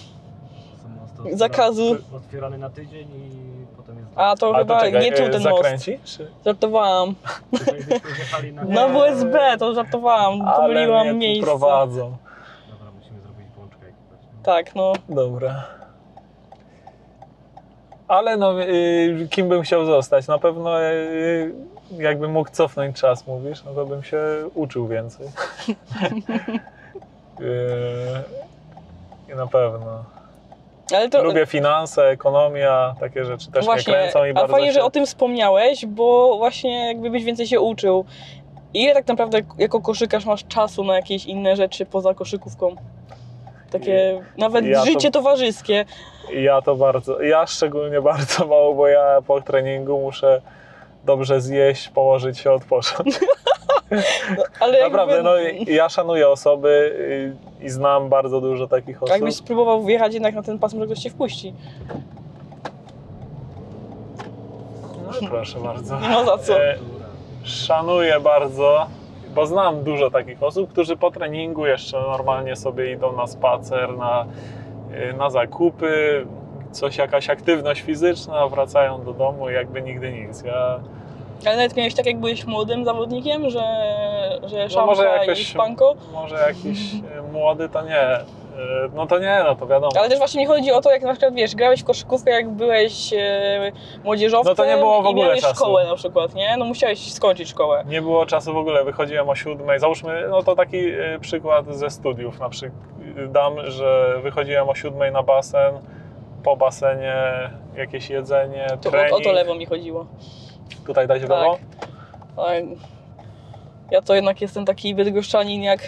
S2: zakazu.
S3: Otwierany na tydzień i potem jest...
S2: A to
S4: A
S2: chyba
S4: to czekaj,
S2: nie tu ten most.
S4: zakręci? Czy?
S2: Żartowałam.
S3: Tutaj byśmy wjechali na...
S2: No WSB, to żartowałam.
S4: Ale
S2: Pomyliłam
S4: mnie tu
S2: miejsce.
S4: prowadzą.
S3: Dobra, musimy zrobić błączkę jakiś.
S2: Tak, no.
S4: Dobra. Ale no, kim bym chciał zostać? Na pewno jakbym mógł cofnąć czas, mówisz, no to bym się uczył więcej. I na pewno.
S2: Ale to
S4: Lubię finanse, ekonomia, takie rzeczy też
S2: właśnie,
S4: mnie kręcą i
S2: a
S4: bardzo
S2: fajnie,
S4: się...
S2: że o tym wspomniałeś, bo właśnie jakby byś więcej się uczył. Ile tak naprawdę jako koszykarz masz czasu na jakieś inne rzeczy poza koszykówką? Takie nawet
S4: Ja to-
S2: życie towarzyskie.
S4: Ja szczególnie bardzo mało, bo ja po treningu muszę dobrze zjeść, położyć się, odpocząć.
S2: Ale
S4: Naprawdę,
S2: jakby,
S4: no ja szanuję osoby i znam bardzo dużo takich osób.
S2: jakbyś spróbował wjechać jednak na ten pas, może ktoś cię wpuści.
S4: No, proszę bardzo.
S2: Nie ma za co.
S4: Szanuję bardzo, bo znam dużo takich osób, którzy po treningu jeszcze normalnie sobie idą na spacer, na zakupy, jakaś aktywność fizyczna, wracają do domu i jakby nigdy nic.
S2: Ale nawet miałeś tak, jak byłeś młodym zawodnikiem, że
S4: No może
S2: szampa i
S4: jakoś,
S2: szpanko?
S4: może jakiś młody to nie. No to nie, no to wiadomo.
S2: Ale też właśnie mi chodzi o to, jak na przykład, wiesz, grałeś w koszykówkę, jak byłeś młodzieżowcem
S4: No to nie było w ogóle
S2: i miałeś
S4: czasu.
S2: szkołę na przykład, nie? No musiałeś skończyć szkołę.
S4: Nie było czasu w ogóle, wychodziłem o 7. Załóżmy, no to taki przykład ze studiów na przykład dam, że wychodziłem o 7 na basen, po basenie jakieś jedzenie,
S2: To
S4: trening.
S2: o to lewo mi chodziło.
S4: Tutaj dać w lewo?
S2: Tak. Ja to jednak jestem taki bydgoszczanin jak...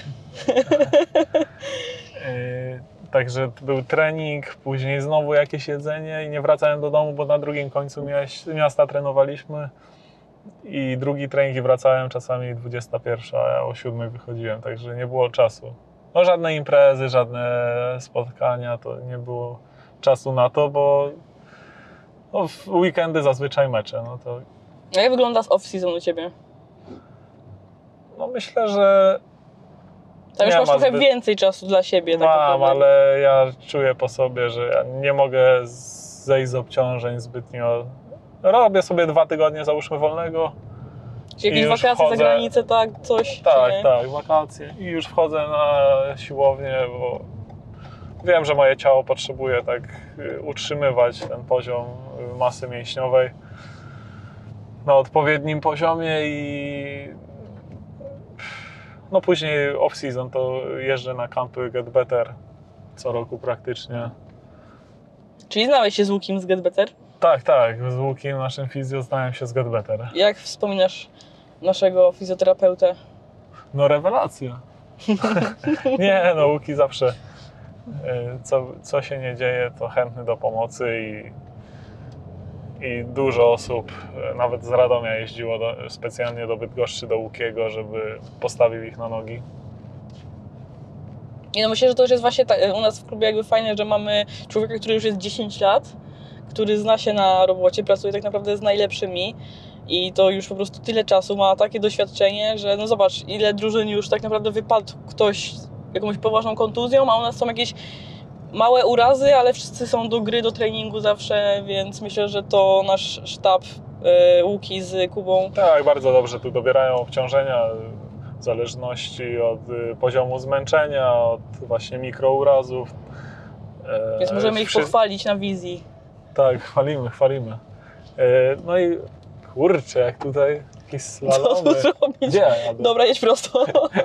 S4: Także był trening, później znowu jakieś jedzenie i nie wracałem do domu, bo na drugim końcu miasta trenowaliśmy i drugi trening i wracałem czasami 21, a ja o 7 wychodziłem, także nie było czasu. No żadne imprezy, żadne spotkania, to nie było czasu na to, bo no, w weekendy zazwyczaj mecze, no to
S2: A jak wygląda z off-season u Ciebie?
S4: no myślę, że
S2: Tam już
S4: nie
S2: masz
S4: ma
S2: trochę
S4: zbyt-
S2: więcej czasu dla siebie. Tak
S4: mam,
S2: naprawdę.
S4: ale ja czuję po sobie, że ja nie mogę zejść z obciążeń zbytnio. Robię sobie 2 tygodnie, załóżmy, wolnego.
S2: Czy jakieś
S4: i już
S2: wakacje za
S4: wchodzę-
S2: granicę, tak? Coś? czy
S4: Tak,
S2: nie?
S4: tak, wakacje. I już wchodzę na siłownię, bo wiem, że moje ciało potrzebuje tak utrzymywać ten poziom masy mięśniowej na odpowiednim poziomie i no później off-season to jeżdżę na kampy Get Better co roku praktycznie.
S2: Czyli znałeś się z Łukim z Get Better?
S4: Tak, tak, z Łukiem, naszym fizjo, znałem się z Get Better.
S2: Jak wspominasz naszego fizjoterapeutę?
S4: No rewelacja. Nie, no Łuki zawsze, co się nie dzieje, to chętny do pomocy i dużo osób, nawet z Radomia jeździło specjalnie do Bydgoszczy, do Łukiego, żeby postawił ich na nogi.
S2: I no myślę, że to już jest właśnie u nas w klubie jakby fajne, że mamy człowieka, który już jest 10 lat, który zna się na robocie, pracuje tak naprawdę z najlepszymi i to już po prostu tyle czasu, ma takie doświadczenie, że no zobacz, ile drużyn już tak naprawdę wypadł ktoś z jakąś poważną kontuzją, a u nas są jakieś małe urazy, ale wszyscy są do gry, do treningu zawsze, więc myślę, że to nasz sztab Łuki z Kubą.
S4: Tak, bardzo dobrze tu dobierają obciążenia w zależności od poziomu zmęczenia, od właśnie mikrourazów.
S2: Więc możemy ich pochwalić na wizji.
S4: Tak, chwalimy. No i kurczę, jak tutaj jakieś
S2: Co
S4: slalomy.
S2: tu zrobić?
S4: Gdzie?
S2: Dobra, jedź prosto.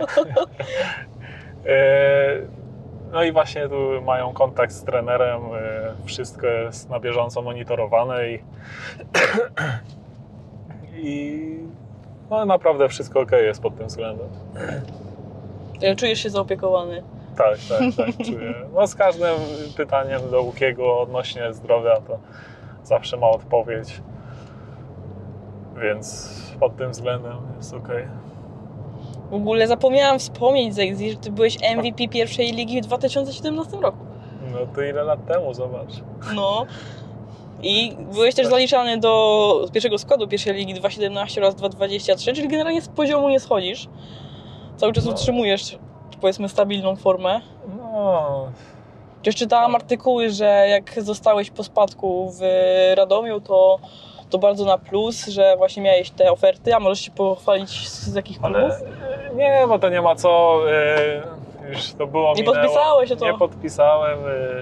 S4: No i właśnie tu mają kontakt z trenerem, wszystko jest na bieżąco monitorowane i no naprawdę wszystko okej jest pod tym względem.
S2: Czujesz się zaopiekowany.
S4: Tak, czuję. No z każdym pytaniem do Łukiego odnośnie zdrowia to zawsze ma odpowiedź, więc pod tym względem jest okej.
S2: W ogóle zapomniałam wspomnieć, Zejzi, że ty byłeś MVP pierwszej ligi w 2017 roku.
S4: No to ile lat temu, zobacz.
S2: No. I byłeś też zaliczany do pierwszego składu pierwszej ligi 2.17 oraz 2.23, czyli generalnie z poziomu nie schodzisz. Cały czas utrzymujesz, powiedzmy, stabilną formę.
S4: No,
S2: Też czytałam artykuły, że jak zostałeś po spadku w Radomiu, to bardzo na plus, że właśnie miałeś te oferty, a możesz się pochwalić z jakich klubów?
S4: ale nie, bo to nie ma co, już to było
S2: Nie
S4: minęło.
S2: podpisałeś o to?
S4: Nie podpisałem.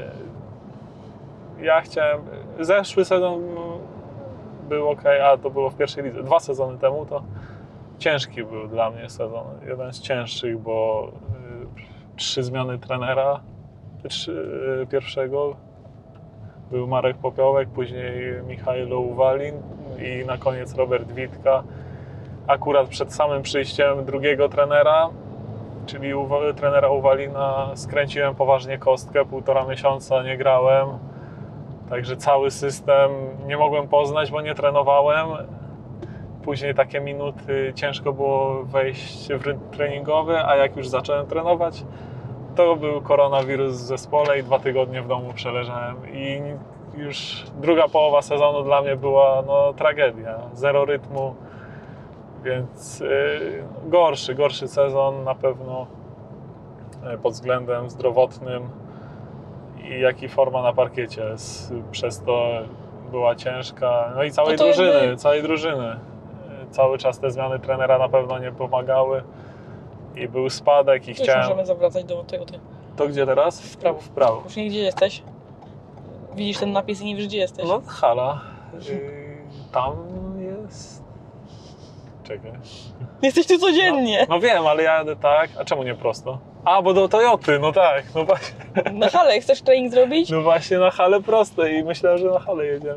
S4: Ja chciałem, zeszły sezon był okej, a to było w pierwszej lidze, 2 sezony temu, to ciężki był dla mnie sezon, jeden z cięższych, bo 3 zmiany trenera, pierwszego był Marek Popiołek, później Michajlo Uwalin i na koniec Robert Witka. Akurat przed samym przyjściem drugiego trenera, czyli trenera Uwalina, skręciłem poważnie kostkę, 1,5 miesiąca nie grałem, także cały system nie mogłem poznać, bo nie trenowałem. Później takie minuty ciężko było wejść w rytm treningowy, a jak już zacząłem trenować, to był koronawirus w zespole i 2 tygodnie w domu przeleżałem. I już druga połowa sezonu dla mnie była tragedia. 0 rytmu, więc gorszy sezon na pewno pod względem zdrowotnym i jak i forma na parkiecie przez to była ciężka. No i całej drużyny. Cały czas te zmiany trenera na pewno nie pomagały i był spadek i
S2: Już
S4: chciałem...
S2: możemy zawracać do tego.
S4: To gdzie teraz?
S2: W prawo.
S4: W prawo.
S2: Już nie gdzie jesteś. Widzisz ten napis i nie wiesz, gdzie jesteś.
S4: No hala. Tam jest... Czekaj.
S2: Jesteś tu codziennie.
S4: No wiem, ale ja jadę tak. A czemu nie prosto? A, bo do Toyoty, no tak. No właśnie,
S2: Na halę chcesz trening zrobić?
S4: no właśnie na halę prosto i myślałem, że na halę jedziemy.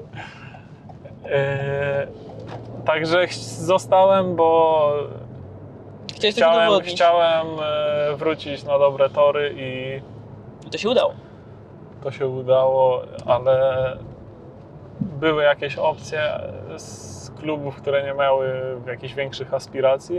S4: Także zostałem, bo
S2: Chciałeś coś udowodnić.
S4: chciałem wrócić na dobre tory i
S2: I to się udało.
S4: to się udało, ale były jakieś opcje z klubów, które nie miały jakichś większych aspiracji,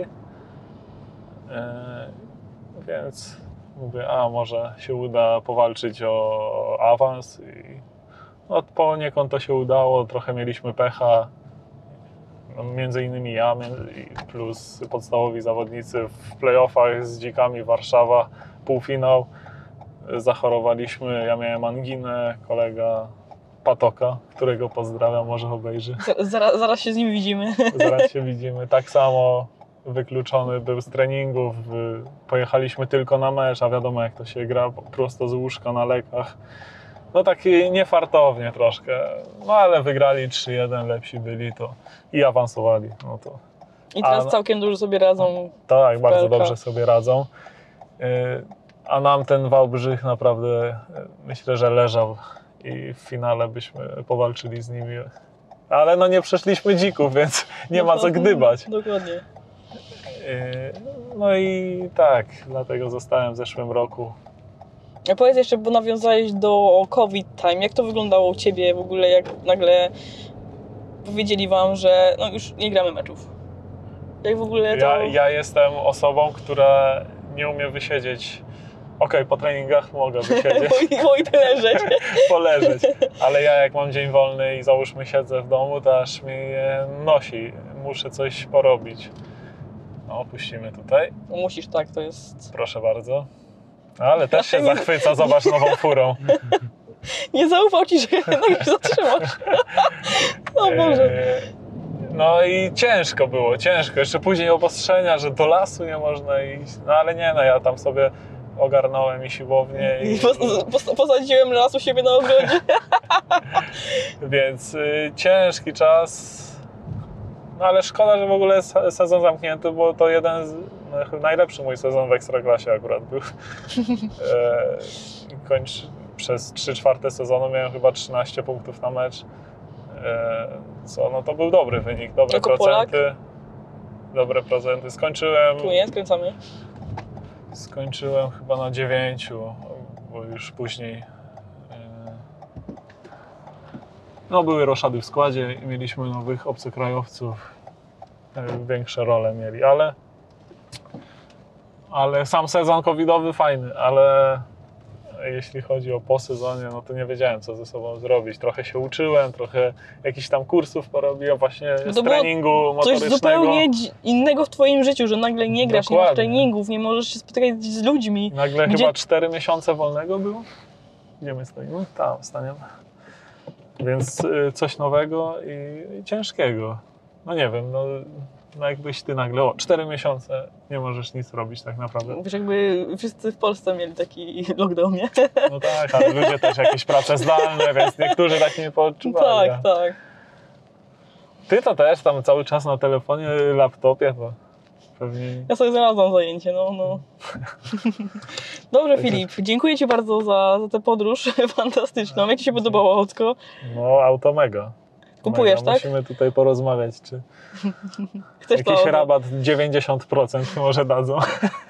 S4: więc mówię, może się uda powalczyć o awans i poniekąd to się udało, trochę mieliśmy pecha, między innymi ja, plus podstawowi zawodnicy w playoffach z Dzikami Warszawa, półfinał. Zachorowaliśmy, ja miałem anginę, kolega Patoka, którego pozdrawiam, może obejrzy.
S2: Zaraz się z nim widzimy.
S4: Zaraz się widzimy. Tak samo wykluczony był z treningów, pojechaliśmy tylko na mecz, a wiadomo jak to się gra, prosto z łóżka na lekach. No tak niefartownie troszkę, no ale wygrali 3-1, lepsi byli to i awansowali. No to,
S2: I teraz całkiem dużo sobie radzą.
S4: tak, bardzo
S2: PLK.
S4: dobrze sobie radzą. A nam ten Wałbrzych naprawdę, myślę, że leżał i w finale byśmy powalczyli z nimi. Ale nie przeszliśmy Dzików, więc nie ma co gdybać.
S2: Dokładnie.
S4: No i tak, dlatego zostałem w zeszłym roku.
S2: A powiedz jeszcze, bo nawiązałeś do COVID time. Jak to wyglądało u Ciebie w ogóle, jak nagle powiedzieli Wam, że już nie gramy meczów? Jak w ogóle to...
S4: Ja jestem osobą, która nie umie wysiedzieć. Okej, po treningach mogę wysiedzieć,
S2: Wojtek leżeć.
S4: poleżeć, ale ja jak mam dzień wolny i załóżmy siedzę w domu, to aż mnie nosi. Muszę coś porobić. Opuścimy tutaj.
S2: No musisz, tak, to jest...
S4: Proszę bardzo. Ale też się zachwyca, zobacz nową furą.
S2: Nie zaufał Ci, że jednak się zatrzymasz. O Boże.
S4: No i ciężko było, ciężko. Jeszcze później obostrzenia, że do lasu nie można iść. No ale nie, ja tam sobie ogarnąłem i siłownię.
S2: Posadziłem las u siebie na ogrodzie.
S4: Więc ciężki czas. No ale szkoda, że w ogóle sezon zamknięty, bo to jeden z najlepszy mój sezon w Ekstraklasie akurat był. Przez 3/4 sezonu miałem chyba 13 punktów na mecz. To był dobry wynik, dobre
S2: Jako
S4: procenty.
S2: Polak?
S4: dobre procenty. Skończyłem
S2: Płynie, skręcamy.
S4: chyba na 9, bo już później no, były roszady w składzie i mieliśmy nowych obcokrajowców. Większe role mieli, ale sam sezon covidowy fajny, ale jeśli chodzi o po sezonie, no to nie wiedziałem, co ze sobą zrobić. Trochę się uczyłem, trochę jakichś tam kursów porobiłem właśnie
S2: No
S4: z
S2: to było
S4: treningu motorycznego.
S2: Coś zupełnie innego w twoim życiu, że nagle nie grasz, nie masz
S4: Dokładnie.
S2: treningów, nie możesz się spotykać z ludźmi.
S4: Nagle
S2: Gdzie-
S4: chyba 4 miesiące wolnego było. Gdzie my stoimy? Tam staniemy. Więc coś nowego i ciężkiego. No nie wiem, no jakbyś ty nagle 4 miesiące nie możesz nic robić tak naprawdę.
S2: Wiesz, jakby wszyscy w Polsce mieli taki lockdown, nie?
S4: No tak, ale ludzie też jakieś prace zdalne, więc niektórzy tak nie poczuwali.
S2: Tak, tak.
S4: Ty to też tam cały czas na telefonie, laptopie, to pewnie...
S2: Ja sobie znalazłam zajęcie, no. Dobrze, Filip, dziękuję ci bardzo za tę podróż fantastyczną. Jak ci się podobało Łódzko?
S4: No auto mega.
S2: Kupujesz,
S4: mega.
S2: tak?
S4: Musimy tutaj porozmawiać, czy
S2: Chcesz to
S4: jakiś
S2: auto?
S4: rabat 90% może dadzą.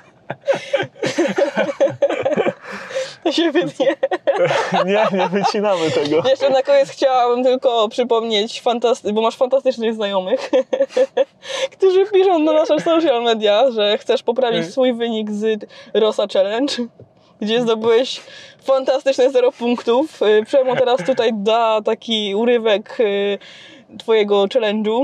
S2: To się wytnie.
S4: Nie wycinamy tego.
S2: Jeszcze na koniec chciałabym tylko przypomnieć, bo masz fantastycznych znajomych, którzy piszą na nasze social media, że chcesz poprawić swój wynik z Rosa Challenge, gdzie zdobyłeś fantastyczne 0 punktów. Przemo teraz tutaj da taki urywek twojego challenge'u.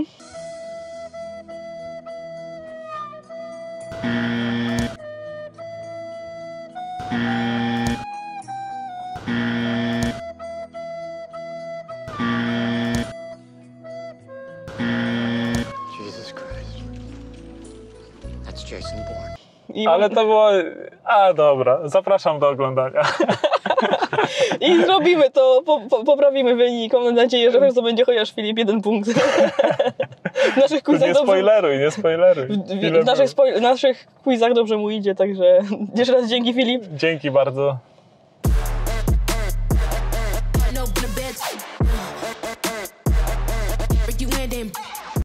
S5: Jesus Christ. That's Jason Bourne.
S4: Ale to było... A dobra, zapraszam do oglądania.
S2: I zrobimy to, poprawimy wynik. Mam nadzieję, że zdobędzie chociaż Filip 1 punkt. W naszych quizach
S4: Nie
S2: dobrze...
S4: spoileruj.
S2: W naszych quizach dobrze mu idzie, także jeszcze raz dzięki, Filip.
S4: Dzięki bardzo.